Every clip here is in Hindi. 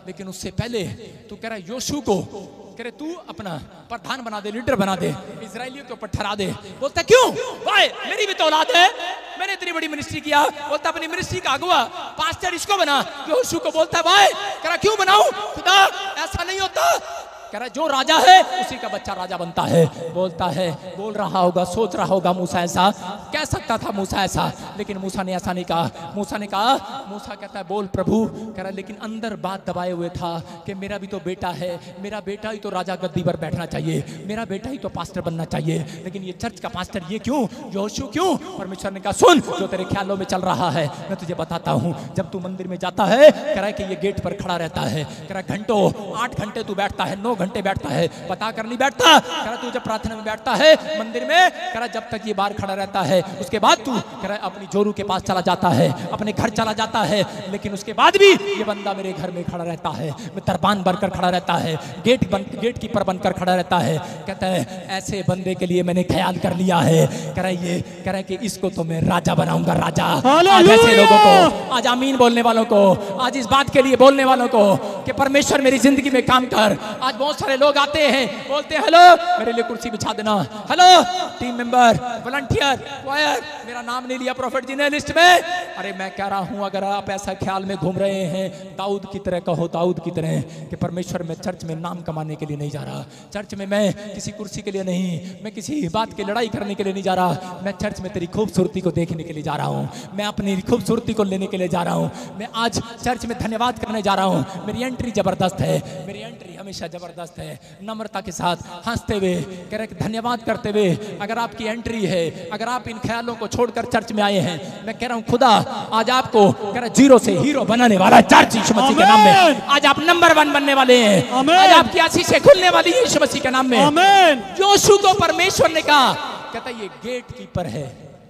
लेकिन उससे पहले तू कह रहा है योशू को कह रहे तू अपना प्रधान बना दे, लीडर बना दे, इजरायलियों के ऊपर ठहरा दे। बोलता क्यों भाई, मेरी भी तो औलाद है, मैंने इतनी बड़ी मिनिस्ट्री किया। बोलता अपनी मिनिस्ट्री का अगुआ पास्टर इसको बना। योशू को बोलता भाई कह रहा क्यों बनाऊं, खुदा ऐसा नहीं होता। कह रहा जो राजा है उसी का बच्चा राजा बनता है। बोलता है बोल रहा होगा, सोच रहा होगा मूसा ऐसा कह सकता था, मूसा ऐसा, लेकिन मूसा ने ऐसा नहीं कहा। मूसा ने कहा, मूसा कहता है बोल प्रभु। कह रहा लेकिन अंदर बात दबाए हुए था कि मेरा भी तो बेटा है, मेरा बेटा ही तो राजा गद्दी पर बैठना चाहिए, मेरा बेटा ही तो पास्टर बनना चाहिए, लेकिन ये चर्च का पास्टर ये क्यों, योशू क्यों। परमेश्वर ने कहा सुन, जो तेरे ख्यालों में चल रहा है मैं तुझे बताता हूँ। जब तू मंदिर में जाता है, कह रहा है कि ये गेट पर खड़ा रहता है, कह रहा घंटों 8 घंटे तू बैठता है, 9 घंटे बैठता है, पता कर नहीं बैठता। कह रहा तू जब प्रार्थना में बैठता है मंदिर में, कह रहा जब तक ये बाहर खड़ा रहता है, उसके बाद तू कह रहा अपनी जोरू के पास चला जाता है, अपने घर चला जाता है, लेकिन उसके बाद भी ये बंदा मेरे घर में खड़ा रहता है, मैं दरबान बनकर खड़ा रहता है, गेट कीपर बनकर खड़ा रहता है। कहता है ऐसे बंदे के लिए मैंने ख्याल कर लिया है। कह रहा है कि इसको तो मैं राजा बनाऊंगा, राजा। आज ऐसे लोगों को, आज आमीन बोलने वालों को, आज इस बात के लिए बोलने वालों को कि परमेश्वर मेरी जिंदगी में काम कर। आज बहुत सारे लोग आते हैं, बोलते हैं हेलो मेरे लिए कुर्सी बिछा देना, हेलो टीम मेंबर, वॉलंटियर, वायर, मेरा नाम नहीं लिया प्रॉफिट जी ने लिस्ट में। अरे मैं कह रहा हूं अगर आप ऐसा ख्याल में घूम रहे हैं, दाऊद की तरह कहो, दाऊद की तरह कि परमेश्वर मैं चर्च में नाम कमाने के लिए नहीं जा रहा, चर्च में मैं किसी कुर्सी के लिए नहीं, मैं किसी बात की लड़ाई करने के लिए नहीं जा रहा, मैं चर्च में तेरी खूबसूरती को देखने के लिए जा रहा हूँ, मैं अपनी खूबसूरती को लेने के लिए जा रहा हूँ, मैं आज चर्च में धन्यवाद करने जा रहा हूँ। मेरी एंट्री जबरदस्त है, मेरी एंट्री हमेशा जबरदस्त है, नम्रता के साथ हंसते हुए कह रहे धन्यवाद करते हुए। अगर आपकी एंट्री है, अगर आप इन ख्यालों को छोड़कर चर्च में आए हैं, मैं कह रहा हूं खुदा आज आपको कह रहा जीरो से हीरो बनाने वाला है चर्च यीशु मसीह के नाम में। आज आप नंबर 1 बनने वाले हैं, आज आपकी आशीषें खुलने वाली है यीशु मसीह के नाम में। योशू को परमेश्वर ने कहा, कहता ये गेट कीपर है।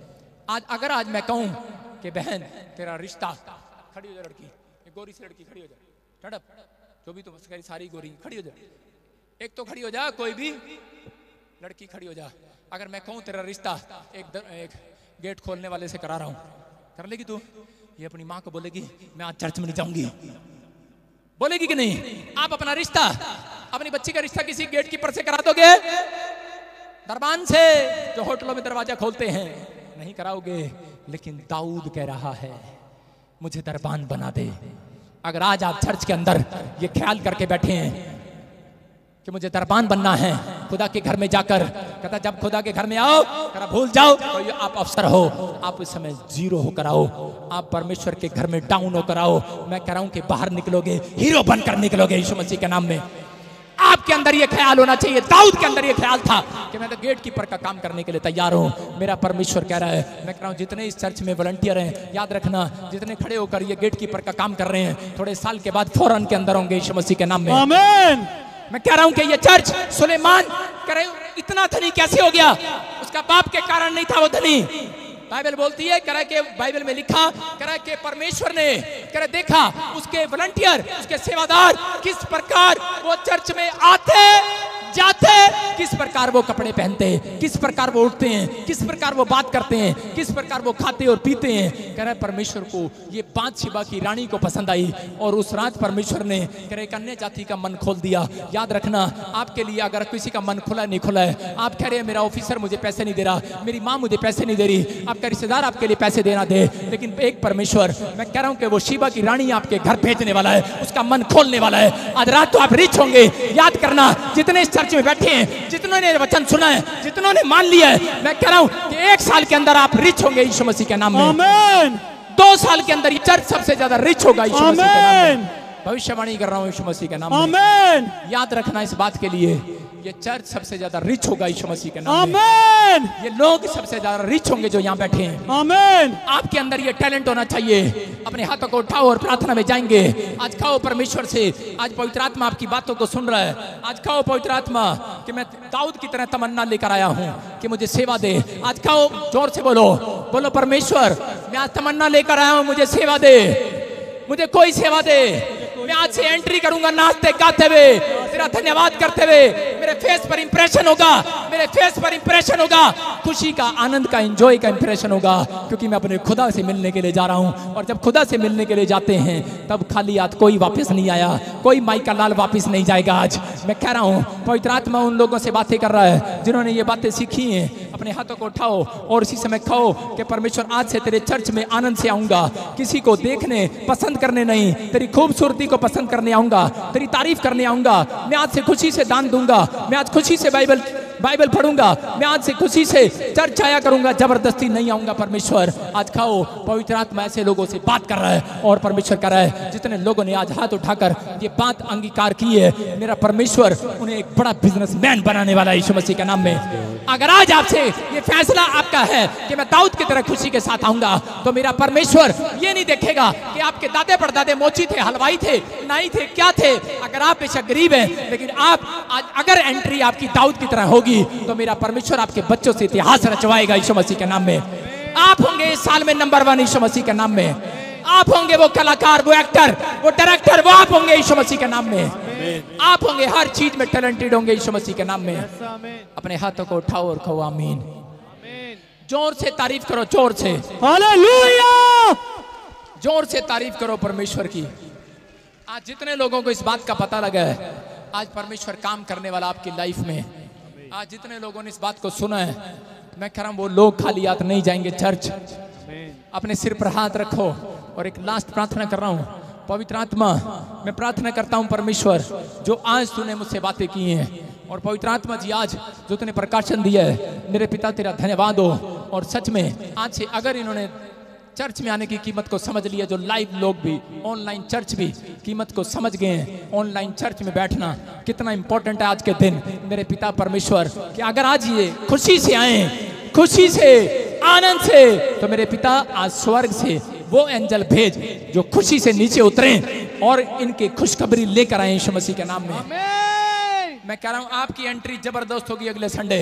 आज अगर आज मैं कहूं कि बहन तेरा रिश्ता, खड़ी हो जा लड़की, गोरी सी लड़की खड़ी हो जा, ठड़प जो भी तुम सारी गोरी खड़ी हो जा, एक तो खड़ी हो जा, कोई भी लड़की खड़ी हो जा। अगर मैं कहूं तेरा रिश्ता एक गेट खोलने वाले से करा रहा हूं, कर लेगी तू? ये अपनी माँ को बोलेगी मैं आज चर्च में नहीं जाऊंगी, बोलेगी कि नहीं? आप अपना रिश्ता, अपनी बच्ची का रिश्ता किसी गेट कीपर से करा दोगे? दरबान से जो होटलों में दरवाजा खोलते हैं नहीं कराओगे। लेकिन दाऊद कह रहा है मुझे दरबान बना दे। अगर आज आप चर्च के अंदर ये ख्याल करके बैठे हैं कि मुझे दरबान बनना है, खुदा के घर में जाकर, कहता जब खुदा के घर में आओ कहता भूल जाओ तो आप अफसर हो, आप इस समय जीरो होकर आओ, आप परमेश्वर के घर में डाउन होकर आओ। मैं कह रहा हूं कि बाहर निकलोगे हीरो बनकर निकलोगे यीशु मसीह के नाम में। आपके अंदर ये ख्याल होना चाहिए। दाऊद के अंदर ये ख्याल था कि मैं तो गेट कीपर का काम करने के लिए तैयार हूं। मेरा परमेश्वर कह रहा है, मैं कह रहा हूं जितने इस चर्च में वॉलंटियर हैं, याद रखना जितने खड़े होकर ये गेट कीपर का काम कर रहे हैं, थोड़े साल के बाद फौरन के अंदर होंगे यीशु मसीह के नाम में। आमीन। मैं कह रहा हूं कि ये चर्च सुलेमान कह रहे इतना धनी कैसे हो गया? उसका बाप के कारण नहीं था वो धनी। बाइबल बोलती है, कह के बाइबल में लिखा, कह के परमेश्वर ने कह देखा उसके वॉलंटियर, उसके सेवादार किस प्रकार वो चर्च में आते जाते, किस प्रकार वो कपड़े पहनते हैं, किस प्रकार वो उठते हैं, किस प्रकार वो बात करते हैं, किस प्रकार वो खाते और पीते हैं। कह रहे परमेश्वर को ये बात शिबा की रानी को पसंद आई और उस रात परमेश्वर ने कह रहे अन्य जाति का मन खोल दिया। याद रखना आपके लिए अगर किसी का मन खुला नहीं खुला है, आप कह रहे हैं मेरा ऑफिसर मुझे पैसे नहीं दे रहा, मेरी माँ मुझे पैसे नहीं दे रही, आपका रिश्तेदार आपके लिए पैसे देना दे, लेकिन एक परमेश्वर मैं कह रहा हूँ कि वो शिबा की रानी आपके घर भेजने वाला है, उसका मन खोलने वाला है। आज रात तो आप रिच होंगे। याद करना जितने चर्च में बैठे हैं, जितनों ने वचन सुना है, जितनों ने मान लिया है, मैं कह रहा हूं कि 1 साल के अंदर आप रिच होंगे यीशु मसीह के नाम में। आमीन। 2 साल के अंदर ये चर्च सबसे ज्यादा रिच होगा यीशु मसीह के नाम में। भविष्यवाणी कर रहा हूं यीशु मसीह के नाम में। आमीन। याद रखना इस बात के लिए, ये चर्च सबसे ज्यादा रिच होगा यीशु मसीह के नाम में। आमीन। ये लोग सबसे ज्यादा रिच होंगे जो यहाँ बैठे हैं। आमीन। आपके अंदर ये टैलेंट होना चाहिए। अपने हाथों को उठाओ और प्रार्थना में जाएंगे। आज कहो परमेश्वर से, आज पवित्र आत्मा आपकी बातों को सुन रहा है। आज कहो पवित्र आत्मा कि मैं दाऊद की तरह तमन्ना लेकर आया हूँ कि मुझे सेवा दे। आज कहो जोर से बोलो, बोलो परमेश्वर मैं आज तमन्ना लेकर आया हूँ, मुझे सेवा दे, मुझे कोई सेवा दे। मैं आज से एंट्री करूंगा नाचते गाते हुए, तेरा धन्यवाद करते हुए, मेरे फेस पर इंप्रेशन होगा, मेरे फेस पर इंप्रेशन होगा, खुशी का, आनंद का, एंजॉय का इंप्रेशन होगा, क्योंकि मैं अपने खुदा से मिलने के लिए जा रहा हूं। और जब खुदा से मिलने के लिए जाते हैं तब खाली हाथ कोई वापस नहीं आया, कोई माई का लाल वापस नहीं जाएगा। आज मैं कह रहा हूं, पवित्र आत्मा उन लोगों से बातें कर रहा है जिन्होंने ये बातें सीखी हैं। अपने हाथों को उठाओ और इसी समय कहो कि परमेश्वर आज से तेरे चर्च में आनंद से आऊंगा, किसी को देखने पसंद करने नहीं, तेरी खूबसूरती को पसंद करने आऊंगा, तेरी तारीफ करने आऊंगा। मैं आज से खुशी से दान दूंगा, मैं आज खुशी से बाइबल पढ़ूंगा, मैं आज से खुशी से चर्च आया करूंगा, जबरदस्ती नहीं आऊंगा। परमेश्वर आज खाओ, पवित्र आत्मा ऐसे लोगों से बात कर रहा है और परमेश्वर कर रहा है जितने लोगों ने आज हाथ उठाकर ये बात अंगीकार की है, मेरा परमेश्वर उन्हें एक बड़ा बिजनेसमैन बनाने वाला है यीशु मसीह के नाम में। अगर आज आपसे ये फैसला आपका है कि मैं दाऊद की तरह खुशी के साथ आऊंगा, तो मेरा परमेश्वर ये नहीं देखेगा कि आपके दादे परदादे मोची थे, हलवाई थे, नाई थे, क्या थे। अगर आप बेशक गरीब हैं, लेकिन आप आज अगर एंट्री आपकी दाऊद की तरह होगी, तो मेरा परमेश्वर आपके बच्चों से इतिहास रचवाएगा यीशु मसीह के नाम में। आप होंगे इस साल में नंबर 1 यीशु मसीह के नाम में। आप होंगे वो कलाकार, वो एक्टर, वो डायरेक्टर, वो आप होंगे यीशु मसीह के नाम में। आप होंगे हर चीज में टैलेंटेड होंगे यीशु मसीह के नाम में। अपने हाथों को उठाओ और कहो आमीन। जोर से तारीफ करो, जोर से हालेलुया, जोर से तारीफ करो परमेश्वर की। आज जितने लोगों को इस बात का पता लगा है, आज परमेश्वर काम करने वाला आपकी लाइफ में। आज जितने लोगों ने इस बात को सुना है, मैं कह रहा हूं वो लोग खाली हाथ नहीं जाएंगे चर्च। अपने सिर पर हाथ रखो और एक लास्ट प्रार्थना कर रहा हूं। पवित्र आत्मा, मैं प्रार्थना करता हूं परमेश्वर, जो आज तूने मुझसे बातें की हैं, और पवित्र आत्मा जी आज जो तूने प्रकाशन दिया है, मेरे पिता तेरा धन्यवाद हो। और सच में आज से अगर इन्होंने चर्च में आने की कीमत को समझ लिया, जो लाइव लोग भी, ऑनलाइन चर्च भी कीमत को समझ गए हैं, ऑनलाइन चर्च में बैठना कितना इंपॉर्टेंट है आज के दिन, मेरे पिता परमेश्वर, कि अगर आज ये खुशी से आए, खुशी से, आनंद से, तो मेरे पिता आज स्वर्ग से वो एंजल भेज जो खुशी से नीचे उतरे और इनके खुशखबरी लेकर आए यीशु मसीह के नाम में। मैं कह रहा हूं आपकी एंट्री जबरदस्त होगी अगले संडे।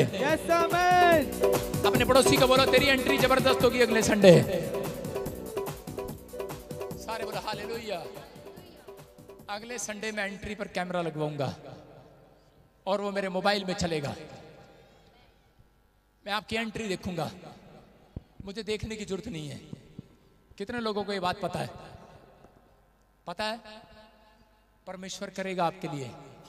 अपने पड़ोसी को बोलो तेरी एंट्री जबरदस्त होगी अगले संडे। सारे बोलो हालेलुया। अगले संडे में एंट्री पर कैमरा लगवाऊंगा और वो मेरे मोबाइल में चलेगा। मैं आपकी एंट्री देखूंगा, मुझे देखने की जरूरत नहीं है। कितने लोगों को ये बात पता है? पता है परमेश्वर करेगा आपके लिए।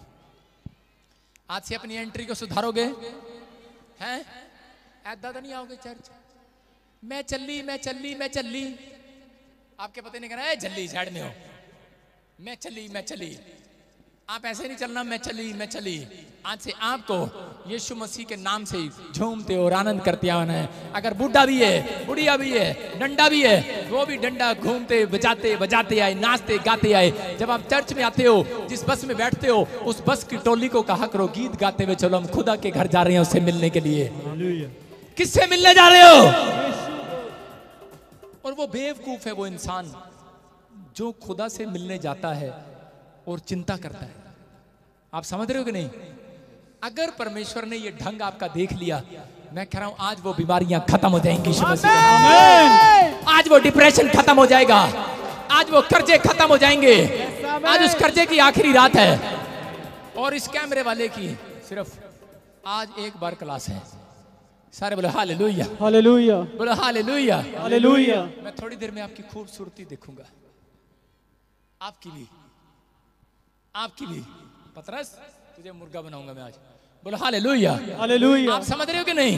आज से अपनी एंट्री को सुधारोगे हैं? ऐदा तो नहीं आओगे चर्च, मैं चली मैं चली मैं चली, आपके पता नहीं कहना जल्दी साइड में हो, मैं चली मैं चली। आप ऐसे नहीं चलना, मैं चली मैं चली। आज से आपको यीशु मसीह के नाम से झूमते और आनंद करते आना है। अगर बूढ़ा भी है, बुढ़िया भी है, डंडा भी है, वो भी डंडा घूमते बजाते बजाते आए, नाचते गाते आए। जब आप चर्च में आते हो, जिस बस में बैठते हो, उस बस की टोली को कहा करो गीत गाते हुए चलो हम खुदा के घर जा रहे हैं उससे मिलने के लिए। किससे मिलने जा रहे हो? और वो बेवकूफ है वो इंसान जो खुदा से मिलने जाता है और चिंता करता है। आप समझ रहे हो कि नहीं? अगर परमेश्वर ने ये ढंग आपका देख लिया, मैं कह रहा हूं आज वो बीमारियां खत्म हो जाएंगी। आज वो डिप्रेशन खत्म हो जाएगा, आज वो कर्जे खत्म हो जाएंगे। आज उस कर्जे की आखिरी रात है और इस कैमरे वाले की सिर्फ आज एक बार क्लास है। सारे बोलो हालेलुया, हालेलुया, बोलो हालेलुया, हालेलुया। मैं थोड़ी देर में आपकी खूबसूरती देखूंगा, आपकी भी, आपकी भी। पतरस तुझे मुर्गा बनाऊंगा मैं आज। बोलो हालेलुया, हालेलुया। आप समझ रहे हो कि नहीं?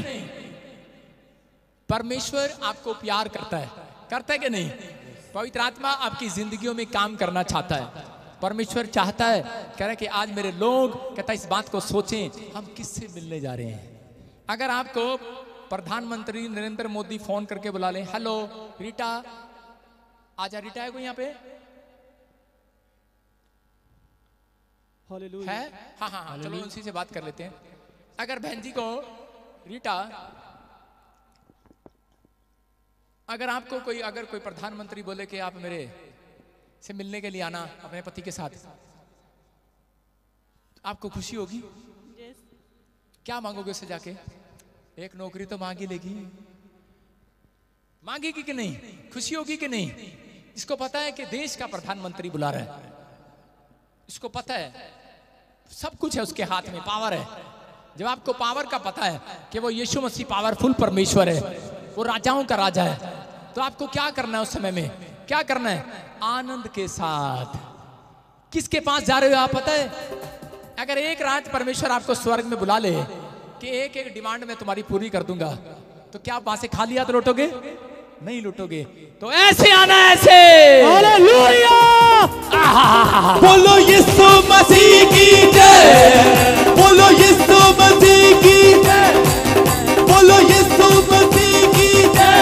परमेश्वर आपको प्यार करता है कि नहीं? पवित्र आत्मा आपकी जिंदगियों में काम करना चाहता है। परमेश्वर चाहता है, कह रहा है कि आज मेरे लोग, कहता है इस बात को सोचें हम किससे मिलने जा रहे हैं। अगर आपको प्रधानमंत्री नरेंद्र मोदी फोन करके बुला ले, हेलो रीटा, आजा रीटा है कोई यहाँ पे है? हाँ हाँ हाँ, चलो उनसी से बात कर लेते हैं। अगर बहन जी को रीटा, अगर आपको कोई, अगर कोई प्रधानमंत्री बोले कि आप मेरे से मिलने के लिए आना अपने पति के साथ, आपको खुशी होगी? क्या मांगोगे उससे जाके? एक नौकरी तो मांगी लेगी, मांगेगी कि नहीं? खुशी होगी कि नहीं? इसको पता है कि देश का प्रधानमंत्री बुला रहा है, इसको पता है सब कुछ है उसके हाथ में, पावर है। जब आपको पावर का पता है कि वो यीशु मसीह पावरफुल परमेश्वर है, वो राजाओं का राजा है, तो आपको क्या करना है उस समय में? क्या करना है? आनंद के साथ। किसके पास जा रहे हो आप पता है? अगर एक रात परमेश्वर आपको स्वर्ग में बुला ले कि एक एक डिमांड मैं तुम्हारी पूरी कर दूंगा, तो क्या आप वहां से खाली हाथ लौटोगे? नहीं लौटोगे। तो ऐसे आना, ऐसे। हालेलुया! बोलो यीशु मसीह की जय, बोलो यीशु मसीह की जय, बोलो यीशु मसीह की जय।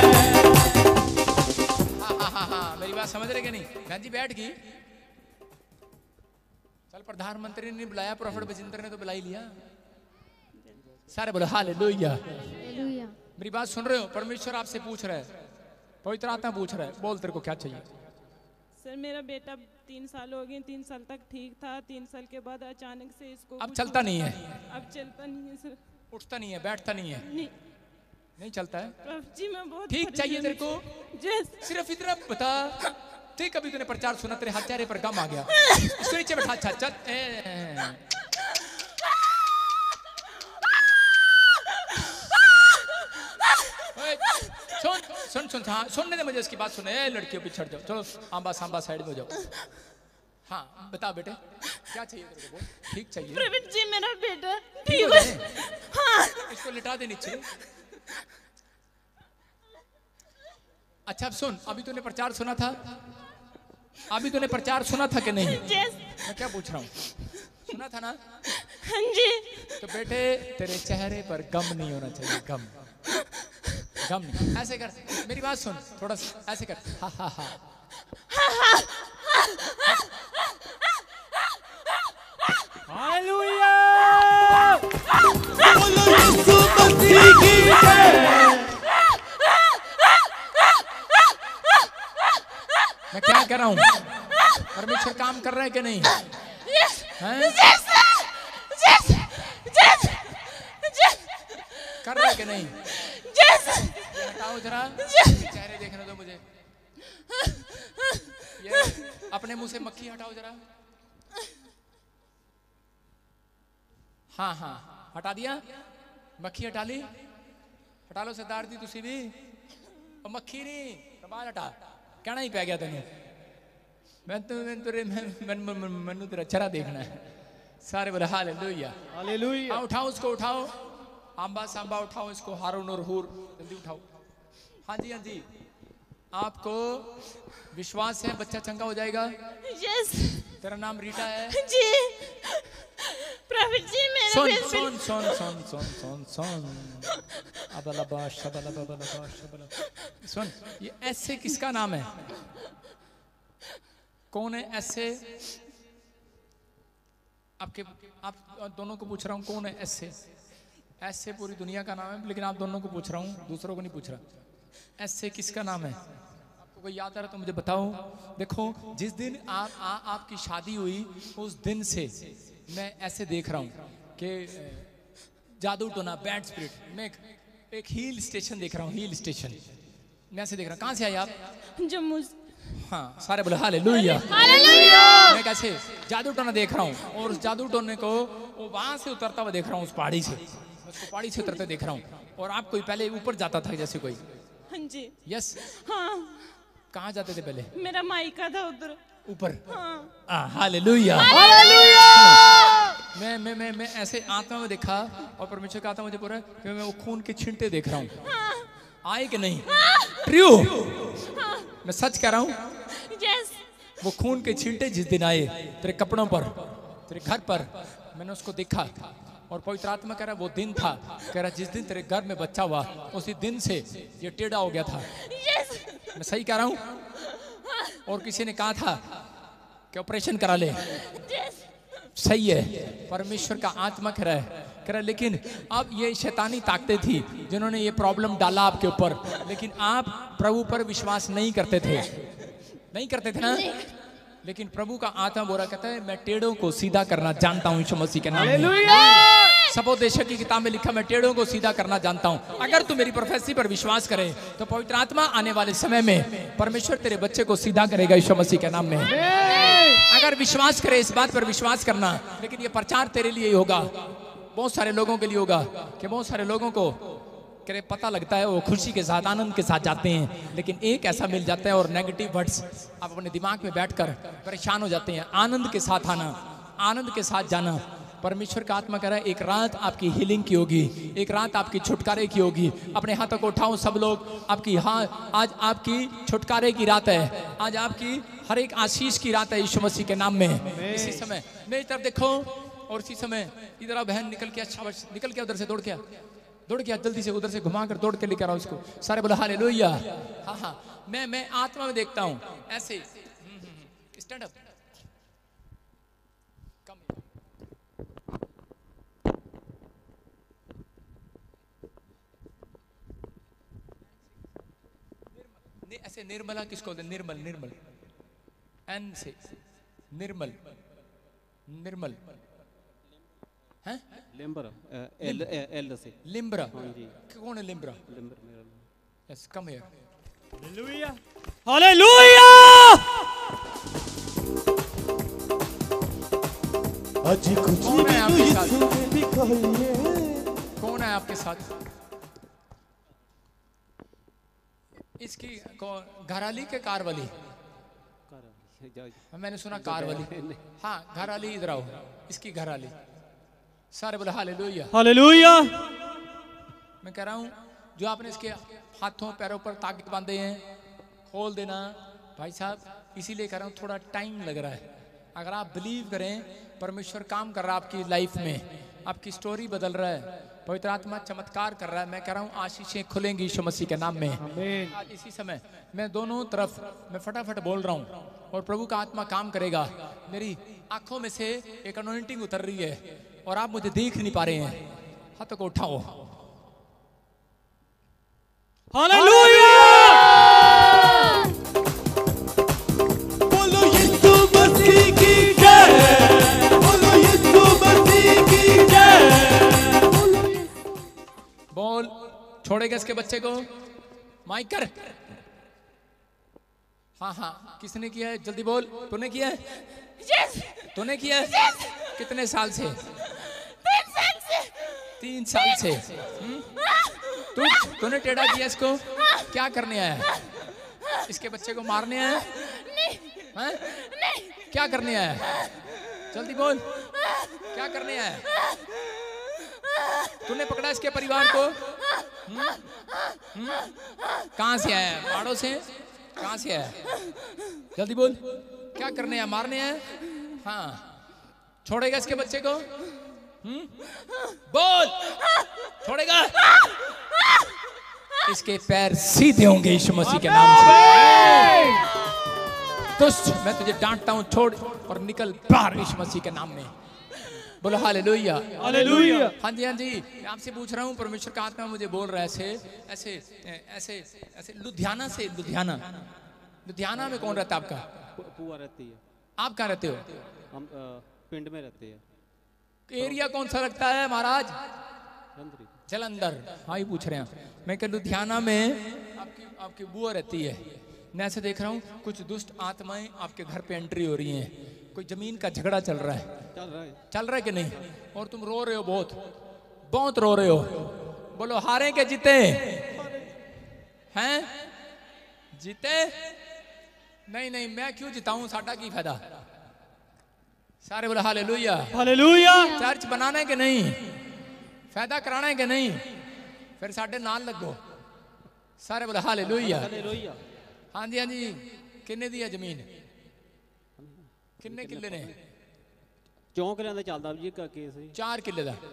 मेरी बात समझ रहे कि नहीं? बहन जी बैठ गई। चल, प्रधानमंत्री ने बुलाया, प्रोफेट बजिंदर ने तो बुला ही लिया। सारे बोलो हालेलुया। मेरी बात सुन रहे हो? परमेश्वर आपसे पूछ रहा है, पवित्र आत्मा पूछ रहा है, बोल तेरे को क्या चाहिए? सर मेरा बेटा 3 साल हो गए, 3 साल तक ठीक था, 3 साल के बाद अचानक से इसको अब चलता नहीं है, अब चलता नहीं है सर, उठता नहीं है, बैठता नहीं है, नहीं चलता है। प्रभु जी मैं बहुत ठीक चाहिए तेरे को? सिर्फ इतना बता। ठीक, कभी तूने प्रचार सुना, तेरे हाथ चेहरे पर गम आ गया, इसको नीचे बैठा। अच्छा चल, सुन सुन सुन, हाँ सुनने दे मुझे इसकी बात। सुने, लड़कियों पीछे हट जाओ, चलो आंबा सांबा साइड में हो जाओ। हाँ बता बेटे, क्या चाहिए तेरे को? बोल। ठीक चाहिए प्रभु जी मेरा बेटा ठीक ठीक है। हाँ इसको लिटा दे नीचे। अच्छा अब सुन, अभी तूने प्रचार सुना था? अभी तूने प्रचार सुना था कि नहीं? मैं क्या पूछ रहा हूँ, सुना था ना? हाँ जी। तो बेटे तेरे चेहरे पर गम नहीं होना चाहिए, गम नहीं। ऐसे कर, मेरी बात सुन, थोड़ा सा ऐसे कर, हा हा हा। हालेलुया! बोलो यीशु मसीह की जय। मैं क्या कर रहा हूँ? परमेश्वर काम कर रहा है कि नहीं? कर रहा है कि नहीं? हटाओ जरा, चेहरे देखने दो मुझे। ये अपने मुंह से मक्खी हटाओ जरा। हाँ हाँ हटा दिया, मक्खी हटा ली। हटा लो सरदार जी, तुसी भी। और मक्खी नहीं, बाल हटा। कहना ही पै गया तेन। मैनू तेरा चेहरा देखना है। सारे बोले हालेलुया। हालेलुया! उठाओ उसको, उठाओ। आंबा सांबा उठाओ इसको, हारून और हूर जल्दी उठाओ। हाँ जी हाँ जी, आपको विश्वास है बच्चा चंगा हो जाएगा? यस। तेरा नाम रीटा है जी। प्रभु जी मेरा सुन बेटा सुन सुन सुन सुन सुन सुन अबलबाश अबलबाश सुन, ये ऐसे किसका नाम है? कौन है ऐसे? आपके, आप दोनों को पूछ रहा हूँ, कौन है ऐसे? ऐसे पूरी दुनिया का नाम है, लेकिन आप दोनों को पूछ रहा हूँ, दूसरों को नहीं पूछ रहा। ऐसे किसका नाम है? आपको कोई याद आ रहा तो मुझे बताओ। देखो जिस दिन आपकी शादी हुई उस दिन से मैं ऐसे देख रहा हूँ कि जादू टोना, बैड स्पिरिट। मैं एक हिल स्टेशन देख रहा हूँ, हिल स्टेशन मैं ऐसे देख रहा हूँ। कहाँ से आए आप? जम्मू। हाँ सारे बोले हालेलुया। हालेलुया। मैं कैसे जादू टोना देख रहा हूँ, और उस जादू टोने को वो वहां से उतरता हुआ देख रहा हूँ, उस पहाड़ी से, उसको पहाड़ी से उतरते देख रहा हूँ। और आप कोई पहले ऊपर जाता था जैसे कोई? हाँ जी। यस। हाँ। कहाँ जाते थे पहले? मेरा मायका था उधर ऊपर। हाँ। हालेलुया। हालेलुया। मैं ऐसे आत्मा में देखा, और परमेश्वर का आत्मा मुझे पूरा कि मैं वो खून के छींटे देख रहा हूँ। आए कि नहीं? ट्रू। मैं सच कह रहा हूँ। यस। वो खून के छींटे जिस दिन आए तेरे कपड़ों पर, तेरे घर पर, मैंने उसको देखा। और पवित्र आत्मा कह रहा वो दिन था, कह रहा जिस दिन तेरे घर में बच्चा हुआ उसी दिन से ये टेढ़ा हो गया था। यस। मैं सही कह रहा हूँ? और किसी ने कहा था कि ऑपरेशन करा ले। सही है, परमेश्वर का आत्मा कह रहा है, लेकिन अब ये शैतानी ताकतें थी जिन्होंने ये प्रॉब्लम डाला आपके ऊपर, लेकिन आप प्रभु पर विश्वास नहीं करते थे, नहीं करते थे ना? लेकिन प्रभु का आत्मा बोला कहता है मैं टेढ़ों को सीधा करना जानता हूँ यीशु मसीह के नाम में। सबोदेशक की किताब में लिखा मैं टेढ़ों को सीधा करना जानता हूँ। अगर तू मेरी प्रोफेसी पर विश्वास करे तो पवित्र आत्मा आने वाले समय में परमेश्वर तेरे बच्चे को सीधा करेगा यीशु मसीह के नाम में। अगर विश्वास करे, इस बात पर विश्वास करना। लेकिन ये प्रचार तेरे लिए ही होगा, बहुत सारे लोगों के लिए होगा कि बहुत सारे लोगों को करे पता लगता है वो खुशी के साथ आनंद के साथ जाते हैं, लेकिन एक ऐसा मिल जाता है और नेगेटिव वर्ड्स आप अपने दिमाग में बैठकर परेशान हो जाते हैं। आनंद के साथ आना, आनंद के साथ जाना। परमेश्वर का आत्मा कह रहा है एक रात आपकी हीलिंग की होगी, एक रात आपकी छुटकारे की होगी। अपने हाथों को उठाओ सब लोग, आपकी आज आपकी छुटकारे की रात है, आज आपकी हर एक आशीष की रात है यीशु मसीह के नाम में। इसी समय मेरी तरफ देखो और इसी समय इधर आओ बहन, निकल के अच्छा निकल के उधर से दौड़ के जल्दी से उधर से घुमा कर दौड़ के लेकर आओ उसको। सारे बोला हालेलुया। हाँ हाँ, मैं आत्मा में देखता हूँ ऐसे। स्टैंड अप, ऐसे निर्मला किसको बोलते? निर्मल, निर्मल एन से निर्मल, निर्मल हैं? लिम्बरा एल से लिम्बरा। हाँ जी। कौन है लिम्बरा? लिम्बर मेरा yes, come here. Hallelujah, hallelujah. आज कुछ कौन है आपके साथ? यीशु ने दिखाई है। कौन है आपके साथ? इसकी घराली के कार वाली? मैंने सुना कार वाली। हाँ, घराली इधर आओ, इसकी घराली। सारे बोले हालेलुया, हालेलुया। मैं कह रहा हूँ जो आपने इसके हाथों पैरों पर ताकत बांधे हैं खोल देना भाई साहब। इसीलिए कह रहा हूँ थोड़ा टाइम लग रहा है। अगर आप बिलीव करें परमेश्वर काम कर रहा है आपकी लाइफ में, आपकी स्टोरी बदल रहा है, पवित्र आत्मा चमत्कार कर रहा है। मैं कह रहा हूँ आशीषें खुलेंगी यीशु मसीह के नाम में। आज इसी समय मैं दोनों तरफ मैं फटाफट बोल रहा हूँ और प्रभु का आत्मा काम करेगा। मेरी आंखों में से एक अनॉइंटिंग उतर रही है और आप मुझे देख नहीं पा रहे हैं। हाथों को उठाओ। हालेलुया। बोलो यीशु मसीह की जय, बोलो यीशु मसीह की जय। बोल, छोड़ेगा इसके बच्चे को? माइक कर। हाँ हाँ, किसने किया है? जल्दी बोल। तूने किया है? यस। तूने किया है? यस। कितने साल से? 3 साल से। 3 साल से। तूने टेढ़ा किया इसको? क्या करने आया? इसके बच्चे को मारने आया? नहीं। क्या करने आया? जल्दी बोल, क्या करने आया? तूने पकड़ा इसके परिवार को? कहां से आया? पहाड़ों से? कहां से आया? जल्दी बोल, क्या करने आया? मारने आया? हाँ, छोड़ेगा इसके बच्चे को? बोल, छोड़ेगा? इसके पैर सीधे होंगे यीशु मसीह के नाम से। दुष्ट, मैं तुझे डांटता हूं, छोड़ और निकल बाहर यीशु मसीह के नाम में। बोलो हालेलुया, हालेलुया। हाँ जी, हाँ जी। मैं आपसे पूछ रहा हूँ, परमेश्वर का आत्मा मुझे बोल रहा है ऐसे ऐसे ऐसे ऐसे। लुधियाना से, लुधियाना में कौन रहता है आपका? पुआ रहती है। आप कहाँ रहते हो? हम पिंड में रहते हैं। एरिया कौन सा लगता है महाराज? रंधरी। जलंधर। हाँ, ही पूछ रहे हैं। मैं कह लुधियाना में आपकी बुआ रहती है। मैं ऐसे देख रहा हूँ कुछ दुष्ट आत्माएं आपके घर पे एंट्री हो रही हैं। कोई जमीन का झगड़ा चल रहा है। चल रहा है कि नहीं? और तुम रो रहे हो, बहुत रो रहे हो। बोलो हारे के जीते हैं? जीते नहीं, मैं क्यों जिताऊं? साडा की फायदा? सारे बोलो हालेलुया, हालेलुया। चर्च बनाना है कि नहीं? फायदा कराना है कि नहीं? फिर साडे नाल लगो। सारे बोलो हालेलुया। हाँ जी, हाँ जी। किन्ने दी है जमीन? किन्ने किले ने? 4 किले ਦਾ ਚੱਲਦਾ ਜੀ ਕੇਸ ਜੀ। 4 ਕਿੱਲੇ ਦਾ।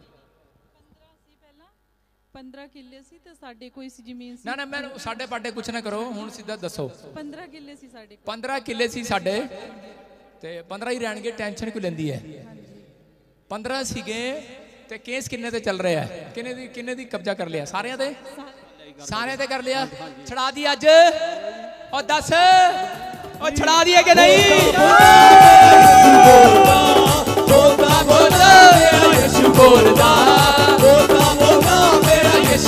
15 ਕਿੱਲੇ ਸੀ ਤੇ ਸਾਡੇ ਕੋਈ ਸੀ ਜ਼ਮੀਨ ਸੀ। ਨਾ ਮੈਂ ਸਾਡੇ ਪਾਡੇ ਕੁਛ ਨਾ ਕਰੋ, ਹੁਣ ਸਿੱਧਾ ਦੱਸੋ। 15 ਕਿੱਲੇ ਸੀ ਸਾਡੇ। 15 ਕਿੱਲੇ ਸੀ ਸਾਡੇ ਤੇ 15 ਹੀ ਰਹਿਣਗੇ, ਟੈਨਸ਼ਨ ਕਿਉਂ ਲੈਂਦੀ ਹੈ? 15 ਸੀਗੇ ਤੇ ਕੇਸ ਕਿੰਨੇ ਤੇ ਚੱਲ ਰਿਹਾ ਹੈ? ਕਿੰਨੇ ਦੀ ਕਬਜ਼ਾ ਕਰ ਲਿਆ? ਸਾਰਿਆਂ ਤੇ ਕਰ ਲਿਆ। ਛੜਾ ਦੀ ਅੱਜ? ਉਹ ਦੱਸ, ਉਹ ਛੜਾ ਦੀ ਹੈ ਕਿ ਨਹੀਂ? ਬੋਲਦਾ ਮੇਰਾ ਯਿਸੂ ਬੋਲਦਾ, ਬੋਲਦਾ मेरा यीशु।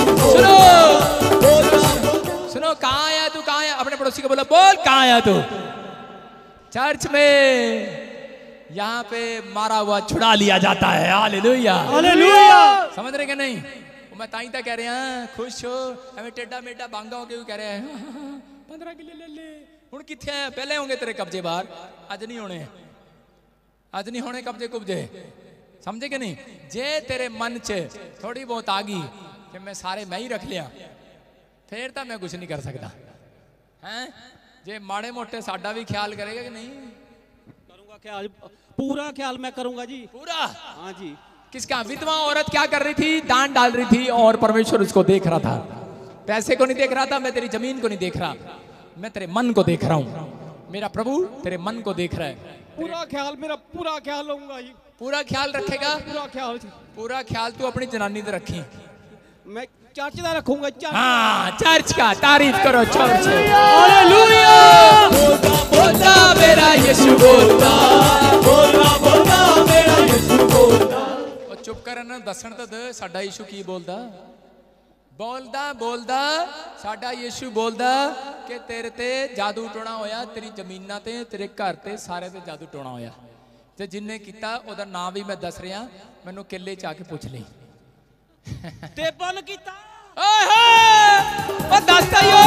सुनो, कहाँ आया तू? कहाँ आया? अपने पड़ोसी को बोला, बोल कहाँ आया तू? चर्च में यहाँ पे मारा हुआ छुड़ा लिया जाता है। Hallelujah, hallelujah. समझ रहे कि नहीं? मैं ताई तक कह रहे हैं खुश हो, हमें टेढ़ा मेढ़ा बांगा हो के कह रहे हैं 15 किले ले ले। हुण किथे है? पहले होंगे तेरे कब्जे बाहर, अज नहीं होने, अज नहीं होने कब्जे कुब्जे। समझे कि नहीं? जे तेरे मन च थोड़ी बहुत आ गई कि मैं सारे मैं ही रख लिया, फिर तो मैं कुछ नहीं कर सकता हैं। जे माड़े मोटे साडा भी ख्याल करेगा कि नहीं? करूंगा ख्याल, पूरा ख्याल मैं करूंगा जी, पूरा। हाँ जी। किसका? विधवा औरत क्या कर रही थी? दान डाल रही थी और परमेश्वर उसको देख रहा था। पैसे को नहीं देख रहा था, मैं तेरी जमीन को नहीं देख रहा, मैं तेरे मन को देख रहा हूँ। मेरा प्रभु तेरे मन को देख रहा है। पूरा ख्याल, मेरा पूरा ख्याल लूंगा जी। पूरा ख्याल रखेगा? पूरा ख्याल जी। पूरा ख्याल तू अपनी जनानी से रखी। मैं चर्च का रखूंगा, चर्च। हाँ, चर्च का। तारीफ करो चर्च। हालेलुया। बोलता मेरा यीशु बोलता, बोलता मेरा यीशु बोलता। और चुप कर ना, दसन तो दे साडा यीशु की बोलदा। बोलदा बोलदा साडा यीशु बोलदा कि तेरे ते जादू टोना होया, तेरी जमीनां ते, तेरे घर ते, सारे ते जादू टोना होया। ते जिन्ने कीता ओदा नाम भी मैं दस रहा, मैनू किले च आके पूछ ली। ते बन कीता। ओए होए, ओ दसदा ही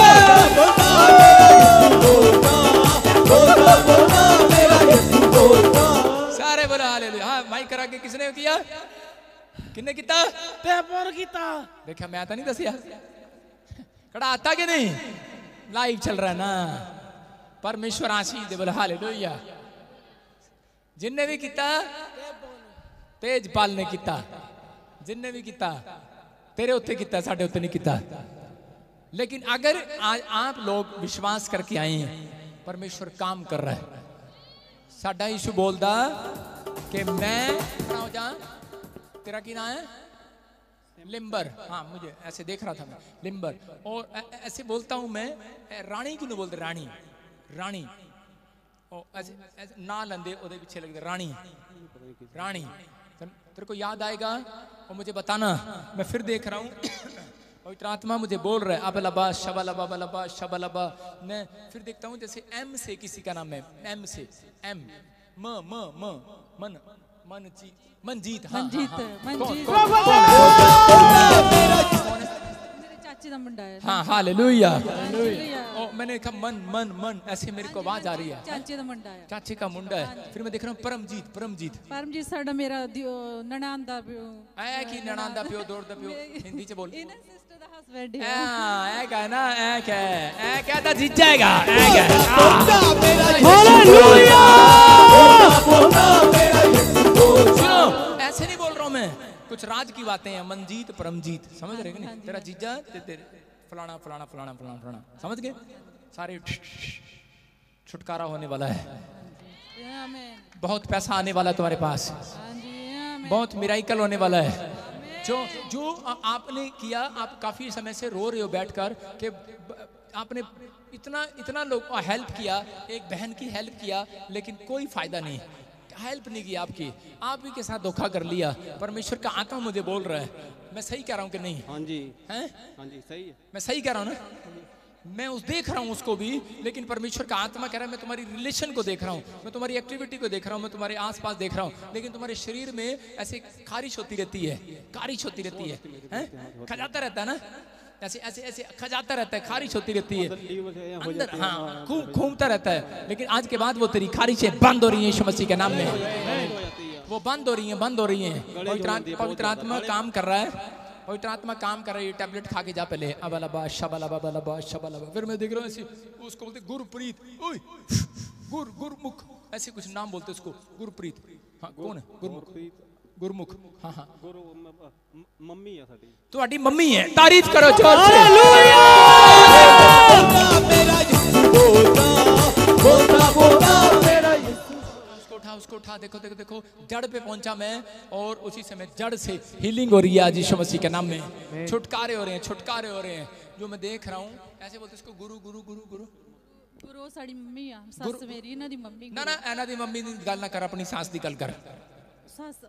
सारे बोला हालेलुया। हाँ, माइक करा के किसने किया? किन्ने किता? ते बन कीता। देखा, मैं तो नहीं दसिया। कड़ा आता कि नहीं? लाइव चल रहा है ना। परमेश्वर आशीष दे, बोला हालेलुया। जिन्ने भी किता, तेजपाल ने किता, जिन्ने भी किता, तेरे उत्ते किता, साढ़े उत्ते नहीं किता। लेकिन अगर आज आप लोग विश्वास करके आए हैं, परमेश्वर काम कर रहा है। साडा यीशु बोलदा कि मैं खड़ा हो जा। तेरा की नाम है? लिम्बर। हाँ, मुझे ऐसे देख रहा था मैं, लिम्बर। और ऐसे बोलता हूं मैं। रानी क्यों नहीं बोलते? रानी, रानी। और ऐसे ना लंदे ओदे पीछे लगते रानी, रानी। तेरे को याद आएगा और मुझे बताना। मैं फिर देख रहा हूँ, पवित्र आत्मा मुझे बोल रहा है अबलबा शबलबा बलबा शबलबा। मैं फिर देखता हूँ जैसे एम से किसी का नाम है, एम से, एम, म म म मन, मनजीत, मंजीत। हाँ, मंजीत, हाँ, मंजीत। मेरे चाची का मुंडा है। हाँ, हालेलुया। हालेलुया। और मैंने कहा मन मन मन, ऐसे मेरे को आवाज आ रही है। चाची का मुंडा है। चाचे का मुंडा है। फिर मैं देख रहा हूँ परमजीत, परमजीत। परमजीत साडा मेरा ननान दा प्यो। ऐ की ननान दा प्यो, दौड़ दा प्यो। हिंदी च बोल। इना सिस्टर दा हस्बैंड है। ऐ क्या ना, ऐ क्या है, ऐ क्या था जीत जाएगा, ऐ क्या है। हालेलुया। सुनो, ऐसे नहीं बोल रहा हूँ मैं, कुछ राज की बातें हैं। मंजीत, परमजीत, समझ रहे कि नहीं? तेरा जीजा तेरे फलाना फलाना फलाना फलाना फलाना, समझ गए? सारे छुटकारा होने वाला है। आमीन। बहुत पैसा आने वाला है तुम्हारे पास, हाँ जी, आमीन। बहुत मिराइकल होने वाला है। जो आपने किया, आप काफी समय से रो रहे हो बैठकर कि आपने इतना लोग हेल्प किया, एक बहन की हेल्प किया, लेकिन कोई फायदा नहीं, हेल्प नहीं की आपकी, आप ही के साथ धोखा कर लिया। परमेश्वर का आत्मा मुझे बोल रहा है, मैं सही कह रहा हूँ कि नहीं? हाँ जी, हैं? हाँ जी, सही है। मैं सही कह रहा हूँ ना? मैं देख रहा हूँ उसको भी, लेकिन परमेश्वर का आत्मा कह रहा है मैं तुम्हारी रिलेशन को देख रहा हूँ, मैं तुम्हारी एक्टिविटी को देख रहा हूँ, मैं तुम्हारे आसपास देख रहा हूँ, लेकिन तुम्हारे शरीर में ऐसे खारिश होती रहती है, खारिश होती रहती है, हैं? खजाता रहता है ना, ऐसे ऐसे ऐसे खजाता रहता है, खारिश होती रहती है अंदर। हाँ, घूमता रहता है, लेकिन आज के बाद वो तेरी खारिशें बंद हो रही हैं यीशु मसीह के नाम में, वो बंद हो रही हैं, बंद हो रही हैं। पवित्र आत्मा काम कर रहा है, पवित्र आत्मा काम कर रही है। टैबलेट खा के जा पहले, अबलबा शबलबा बलबा शबलबा। फिर मैं देख रहा हूँ ऐसे, उसको बोलते गुरप्रीत, ओए गुरमुख, ऐसे कुछ नाम बोलते उसको, गुरप्रीत। हाँ, कौन है? गुरमुख, गुरमुख। हाँ हाँ, मम्मी है साडी, तुम्हारी मम्मी है। तारीफ करो जोर से। उसको उठा, देखो देखो देखो, जड़ पे पहुंचा मैं, और उसी समय जड़ से हीलिंग हो रही है आज यीशु मसीह के नाम में। छुटकारे हो रहे हैं, छुटकारे हो रहे हैं। जो मैं देख रहा हूँ, ऐसे बोलते इसको गुरु गुरु गुरु गुरु गुरु साडी मम्मी आ, सस मेरी, इना दी मम्मी। ना ना, एना दी मम्मी दी गल ना कर, अपनी सास दी गल कर। सस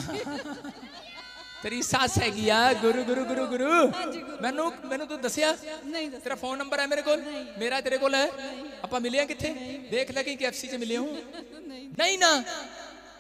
तेरी सास हैगी आ, गुरु गुरु गुरु गुरु। मैनू तू दसिया नहीं? तेरा फोन नंबर है मेरे को, मेरा तेरे को है, आप मिले किथे? देख लगे KFC च मिले हो? नहीं ना,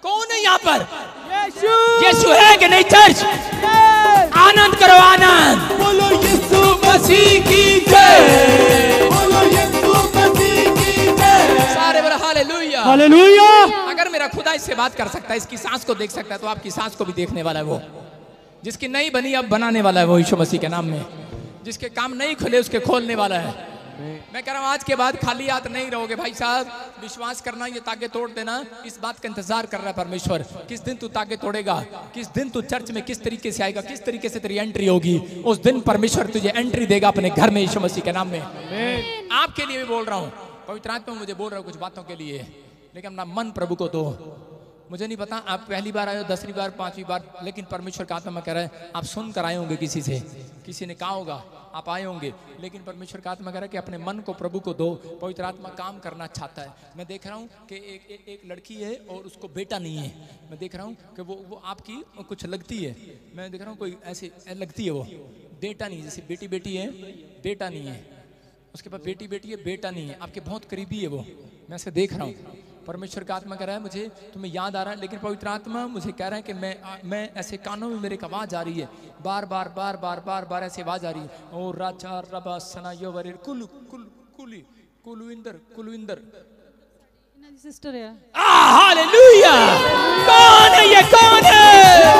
पर? यीशु है कि नहीं चर्च? आनंद करो, आनंद। बोलो यीशु मसीह की जय, बोलो यीशु मसीह की जय। सारे बोलो हालेलुया। हालेलुया। अगर मेरा खुदा इससे बात कर सकता है, इसकी सांस को देख सकता है, तो आपकी सांस को भी देखने वाला है वो। जिसकी नहीं बनी अब बनाने वाला है वो यीशु मसीह के नाम में। जिसके काम नहीं खुले उसके खोलने वाला है। मैं कह रहा हूं आज के बाद खाली हाथ नहीं रहोगे भाई साहब। विश्वास करना, ये ताके तोड़ देना, इस बात का इंतजार कर रहा है परमेश्वर। किस दिन तू ताके तोड़ेगा, किस दिन तू चर्च में किस तरीके से आएगा, किस तरीके से तेरी एंट्री होगी। उस दिन परमेश्वर तुझे एंट्री देगा अपने घर में यीशु मसीह के नाम में। आपके लिए भी बोल रहा हूँ, पवित्र आत्मा मुझे बोल रहा हूँ कुछ बातों के लिए, लेकिन अपना मन प्रभु को दो। मुझे नहीं पता आप पहली बार आए हो, 10वीं बार, 5वीं बार, लेकिन परमेश्वर का आत्मा कह रहा है आप सुन कर आए होंगे किसी से, किसी ने कहा होगा, आप आए होंगे, लेकिन परमेश्वर का आत्मा कह रहा है कि अपने मन को प्रभु को दो। पवित्र आत्मा काम करना चाहता है। मैं देख रहा हूँ कि एक लड़की है और उसको बेटा नहीं है। मैं देख रहा हूँ कि वो आपकी कुछ लगती है। मैं देख रहा हूँ कोई ऐसे लगती है, वो बेटा नहीं, जैसे बेटी बेटी है, बेटा नहीं है, उसके पास बेटी बेटी है, बेटा नहीं है, आपके बहुत करीबी है वो। मैं ऐसे देख रहा हूँ। परमेश्वर का आत्मा कह रहा है मुझे तुम्हें याद आ रहा है, लेकिन पवित्र आत्मा मुझे कह रहा है कि मैं ऐसे कानों में मेरे एक आवाज आ रही है, बार बार बार बार बार बार ऐसी आवाज आ रही है। ओ राजा रबा सना योवरे कुलु कुल कुली कुलविंदर कुलविंदर। सिस्टर है। हालेलुया। कौन है ये, कौन है?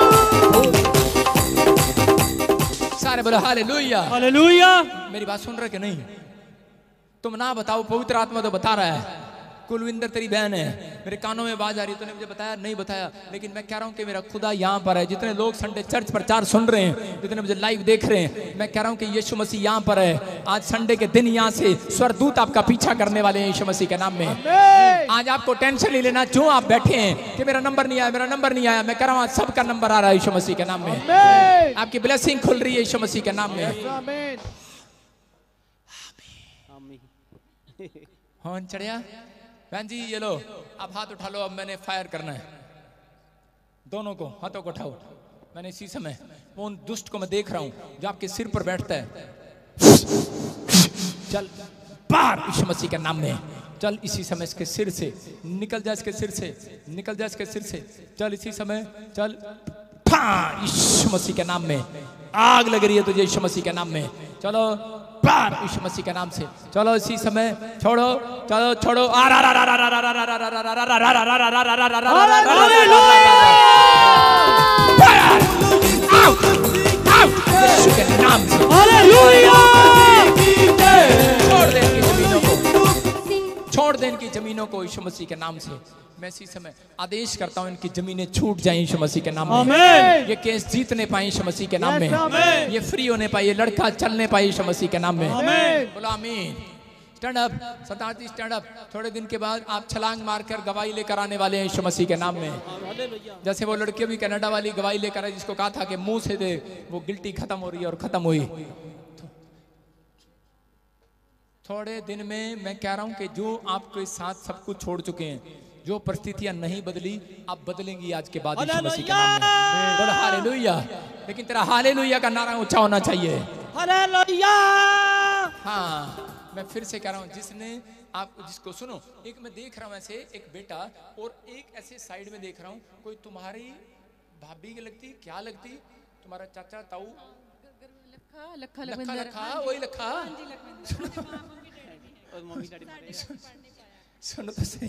सारे बोलो हालेलुया। हालेलुया। मेरी बात सुन रहे कि नहीं? तुम ना बताओ, पवित्र आत्मा तो बता रहा है। कुलविंदर तेरी बहन है। मेरे कानों में आवाज आ रही है, तूने मुझे बताया नहीं बताया, लेकिन मैं कह रहा हूं कि मेरा खुदा यहाँ पर है। जितने लोग संडे चर्च प्रचार सुन रहे हैं, जितने मुझे लाइव देख रहे हैं, मैं कह रहा हूं कि यीशु मसीह यहाँ पर है। आज संडे के दिन यहाँ से स्वर्गदूत आपका पीछा करने वाले हैं यीशु मसीह के नाम में। आज आपको टेंशन नहीं लेना जो आप बैठे हैं कि मेरा नंबर नहीं आया, मेरा नंबर नहीं आया। मैं कह रहा हूँ आज सबका नंबर आ रहा है यीशु मसीह के नाम में। आपकी ब्लेसिंग खुल रही है यीशु मसीह के नाम में। हॉर्न चढ़िया बहन जी, ये लो अब हाथ उठा लो। अब मैंने फायर करना है, दोनों को हाथों को उठाओ। मैंने इसी समय वो उन दुष्ट को मैं देख रहा हूं जो आपके सिर पर बैठता है। चल बाहर यीशु मसीह के नाम में। चल इसी समय इसके सिर से निकल जा, इसके सिर से निकल जा, इसके सिर से चल इसी समय चल। यीशु मसीह के नाम में आग लग रही है तुझे यीशु मसीह के नाम में। चलो बाहर यीशु मसीह के नाम से। चलो इसी समय छोड़ो, चलो छोड़ो। यीशु के नाम से छोड़ दे इनकी जमीनों को, छोड़ दे इनकी जमीनों को यीशु मसीह के नाम से। मैं इसी समय आदेश करता हूं इनकी जमीनें छूट जाएं यीशु मसीह के नाम में। ये केस जीतने पाए यीशु मसीह के नाम में। ये फ्री होने पाए, ये लड़का चलने पाए यीशु मसीह के नाम में। बोलो आमीन। Stand up Shatarthi, stand up. थोड़े दिन के बाद आप छलांग मारकर गवाही लेकर आने वाले हैं यीशु मसीह के नाम में। जैसे वो लड़की भी कनाडा वाली गवाही लेकर आई, जिसको कहा था कि मुंह से दे, वो गिल्टी खत्म हो रही है और खत्म हुई। थोड़े दिन में मैं कह रहा हूं कि जो आपके साथ सब कुछ छोड़ चुके हैं, जो परिस्थितियां नहीं बदली, आप बदलेंगी आज के बाद यीशु मसीह के नाम में। बोलो हालेलुया। लेकिन तेरा हालेलुया का नारा ऊंचा होना चाहिए। हालेलुया। हाँ, मैं फिर से कह रहा हूँ, जिसने आप जिसको सुनो, एक मैं देख रहा हूँ ऐसे एक बेटा और एक ऐसे साइड में देख रहा हूँ, कोई तुम्हारी भाभी की लगती, क्या लगती, तुम्हारा चाचा ताऊ लखा वही लखा। सुनो तो सही,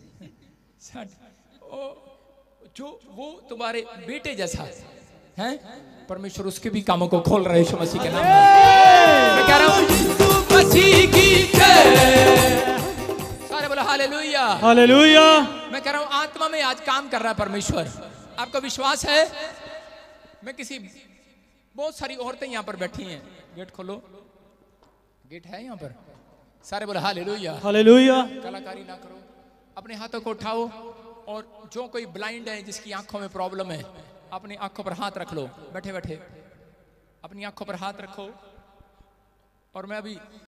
जो वो तुम्हारे बेटे जैसा है, परमेश्वर उसके भी कामों को खोल रहे यीशु मसीह के नाम में। मैं कह रहा हूँ मसीह की जय। सारे बोलो हालेलुया। हालेलुया। मैं कह रहा हूँ आत्मा में आज काम कर रहा है परमेश्वर। आपको विश्वास है? मैं किसी, बहुत सारी औरतें यहाँ पर बैठी हैं। गेट खोलो, गेट है यहाँ पर। सारे बोलो हालेलुया। हालेलुया। कलाकारी ना करो, अपने हाथों को उठाओ। और जो कोई ब्लाइंड है, जिसकी आंखों में प्रॉब्लम है, अपनी आंखों पर हाथ रख लो। बैठे बैठे अपनी आंखों पर हाथ रखो। और मैं अभी